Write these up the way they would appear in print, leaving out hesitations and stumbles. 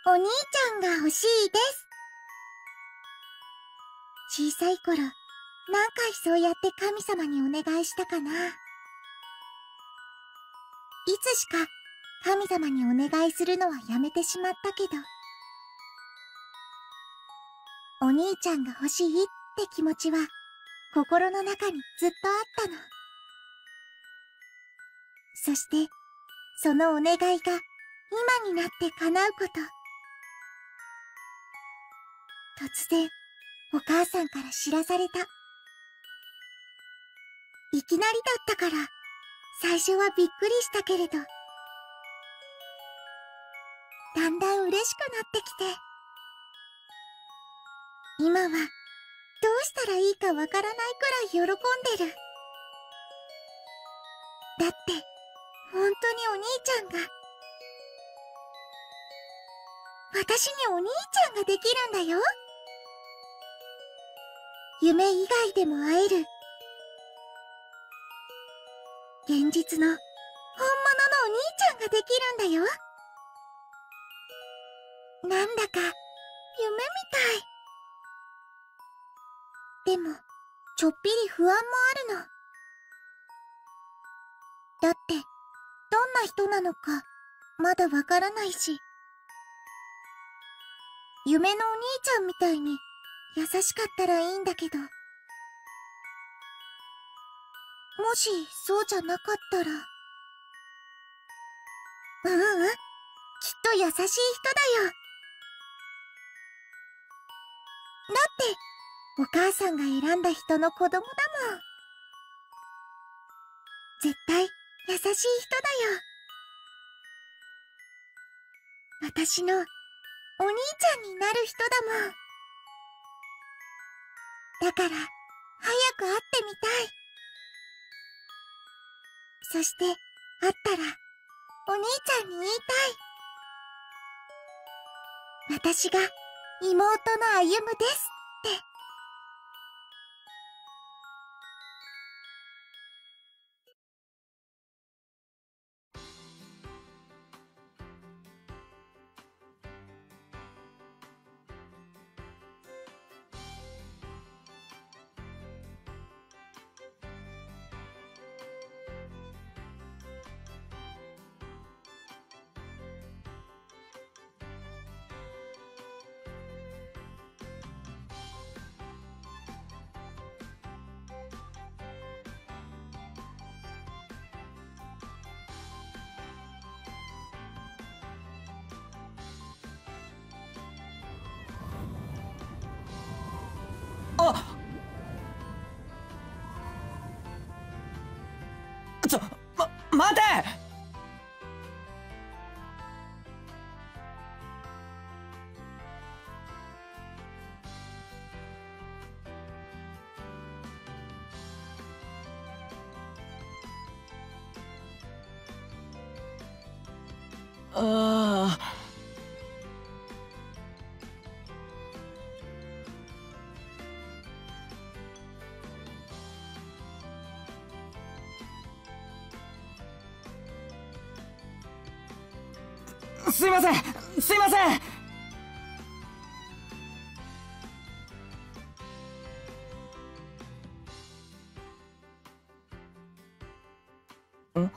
お兄ちゃんが欲しいです。小さい頃、何回そうやって神様にお願いしたかな。いつしか神様にお願いするのはやめてしまったけど、お兄ちゃんが欲しいって気持ちは心の中にずっとあったの。そして、そのお願いが今になって叶うこと。突然、お母さんから知らされた。いきなりだったから、最初はびっくりしたけれど、だんだん嬉しくなってきて、今はどうしたらいいかわからないくらい喜んでる。だって、本当にお兄ちゃんが、私にお兄ちゃんができるんだよ。夢以外でも会える。現実の、本物のお兄ちゃんができるんだよ。なんだか、夢みたい。でも、ちょっぴり不安もあるの。だって、どんな人なのか、まだわからないし。夢のお兄ちゃんみたいに、優しかったらいいんだけど。もし、そうじゃなかったら。きっと優しい人だよ。だって、お母さんが選んだ人の子供だもん。絶対、優しい人だよ。私の、お兄ちゃんになる人だもん。だから、早く会ってみたい。そして、会ったら、お兄ちゃんに言いたい。私が、妹の歩夢ですって。 あ待て。ああ。すいません、すいません。ん？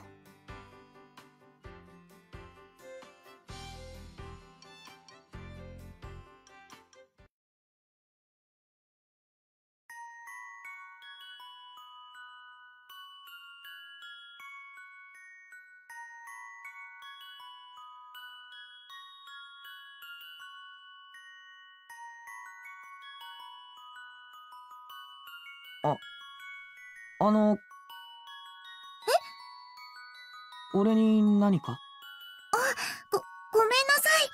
あ、あの、俺に何か？ ごめんなさい。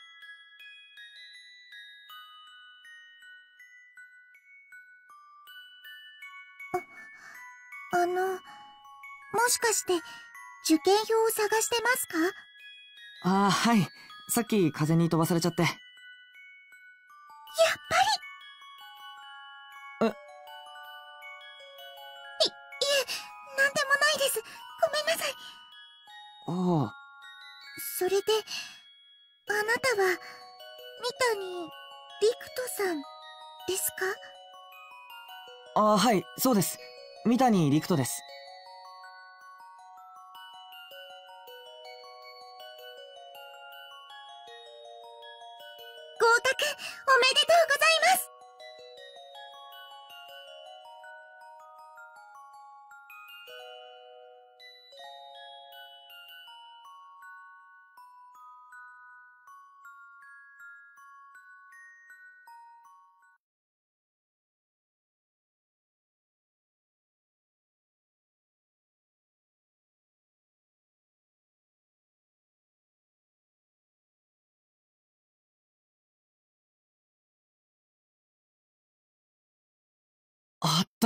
もしかして、受験票を探してますか？ ああ、はい。さっき風に飛ばされちゃって。 やっぱり。 え？ いえ、なんでもないです。ごめんなさい。 ああ。 それで、 あなたは、三谷陸斗さんですか？ はい、そうです。三谷陸斗です。 合格おめでとうございます。 あった。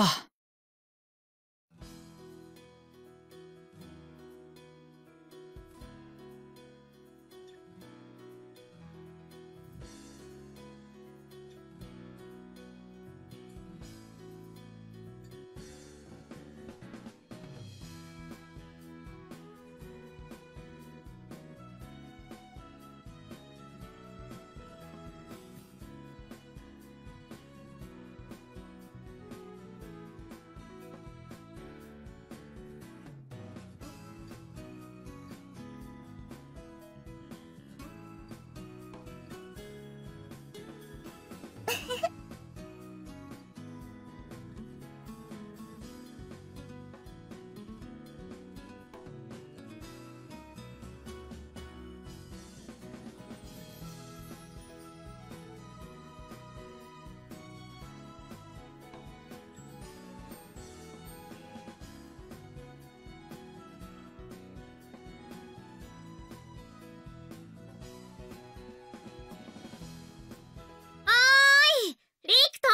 リクト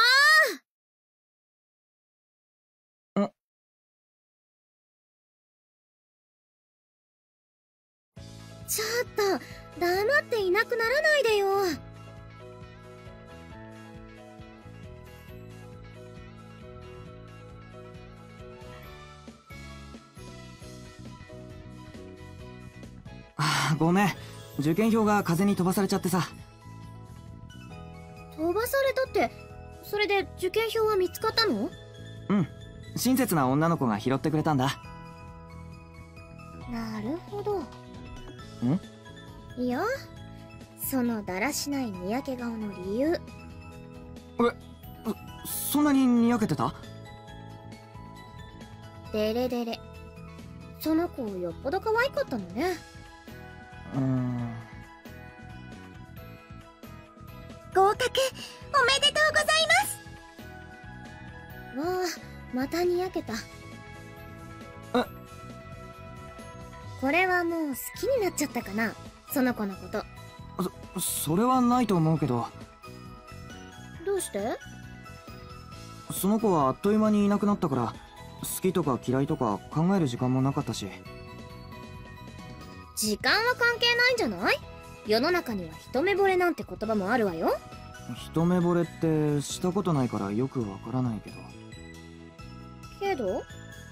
んちょっと黙っていなくならないでよ。 ごめん。受験票が風に飛ばされちゃってさ。 飛ばされたって、それで受験票は見つかったの？ うん。親切な女の子が拾ってくれたんだ。 なるほど。 ん？ いや、そのだらしないにやけ顔の理由。 そんなににやけてた？ デレデレ。その子よっぽど可愛かったのね。 合格おめでとうございます。 わあ、またにやけた。これはもう好きになっちゃったかな、その子のこと。 それはないと思うけど。 どうして？ その子はあっという間にいなくなったから、好きとか嫌いとか考える時間もなかったし。 時間は関係ないんじゃない？世の中には一目惚れなんて言葉もあるわよ。 一目惚れってしたことないからよくわからないけど。 けど？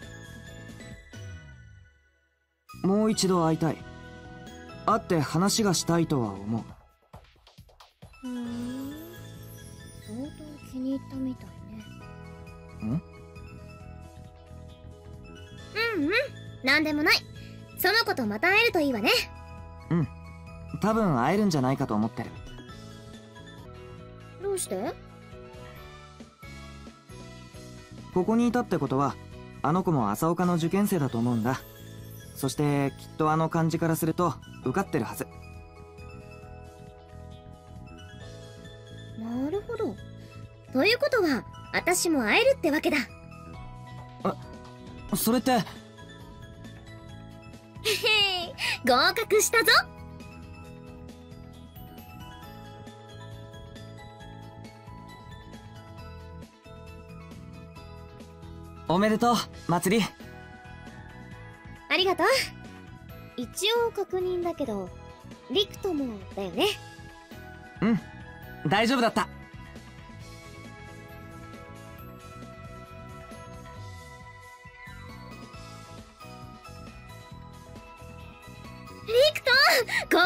もう一度会いたい。会って話がしたいとは思う。 相当気に入ったみたいね。なんでもない。その子とまた会えるといいわね。 多分会えるんじゃないかと思ってる。 どうして？ ここにいたってことは、あの子も朝岡の受験生だと思うんだ。そしてきっとあの感じからすると受かってるはず。 なるほど。ということは私も会えるってわけだ。 それって。へへ合格したぞ。 おめでとう、まつり。 ありがとう。一応確認だけど、リクトもだよね。 大丈夫だった。 リクト合